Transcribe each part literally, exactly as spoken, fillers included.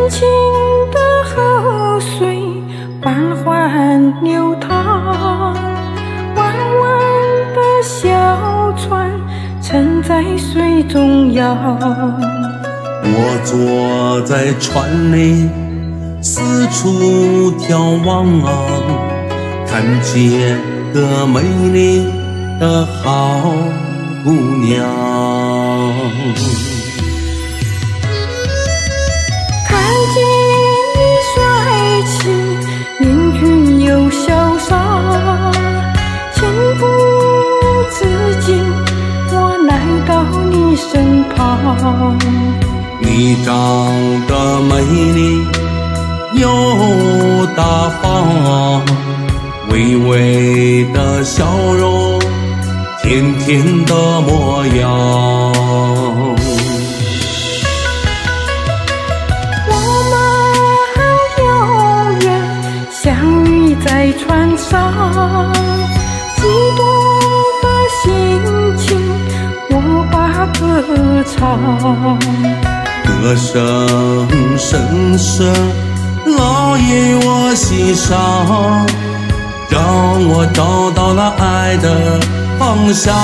情的河水缓缓流淌，弯弯的小船沉在水中摇。 我坐在船里四处眺望，看见个美丽的好姑娘。 看见你帅气，英俊又潇洒，情不自禁，我来到你身旁。 你长得美丽又大方，微微的笑容，甜甜的模样。 我们永远相遇在船上，激动的心情我把歌唱。 歌声声声烙印我心上，让我找到了爱的方向。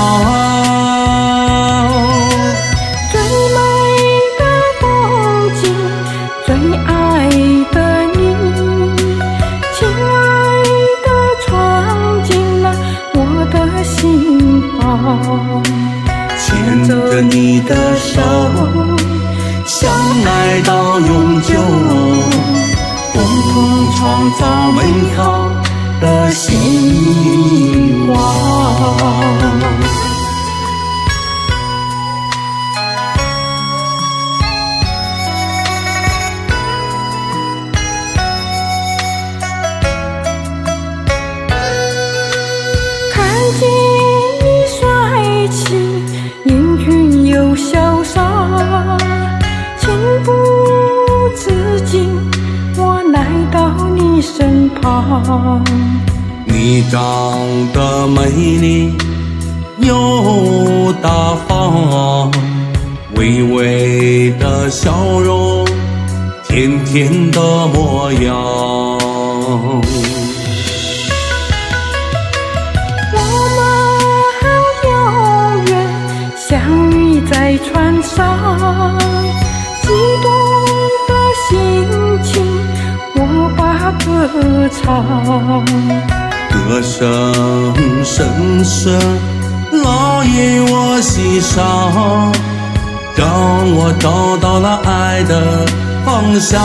最美的风景，最爱的你，亲爱的闯进了我的心房。 牵着你的手，相爱到永久，共同创造美好的希望。 看见你帅气，英俊又潇洒，情不自禁，我来到你身旁。 你长得美丽又大方，微微的笑容，甜甜的模样。 我们永远相遇在船上，激动的心情我把歌唱。 歌声声声烙印我心上，让我找到了爱的方向。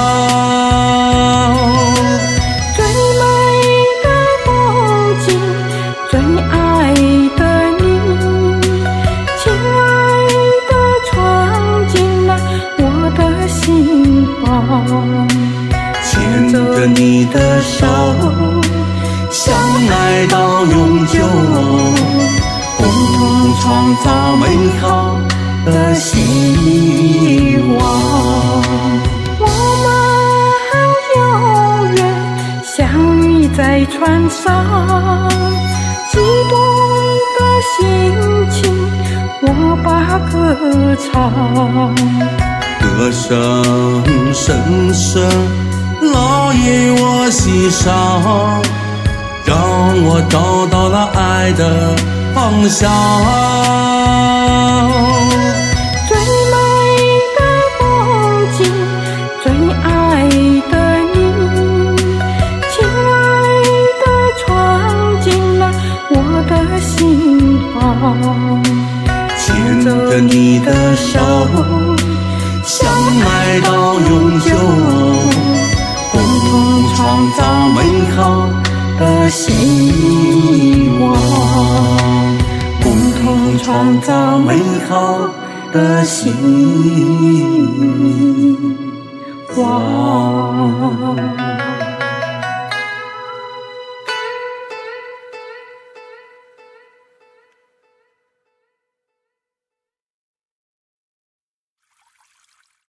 最美的风景，最爱的你，亲爱的闯进了我的心房。 牵着你的手，相爱到永久，共同创造美好的希望。 我们永远相遇在船上，激动的心情我把歌唱。 歌声声声烙印我心上，让我找到了爱的方向。 最美的风景，最爱的你，亲爱的闯进了我的心房。 牵着你的手，相爱到永久，共同创造美好的希望，共同创造美好的希望。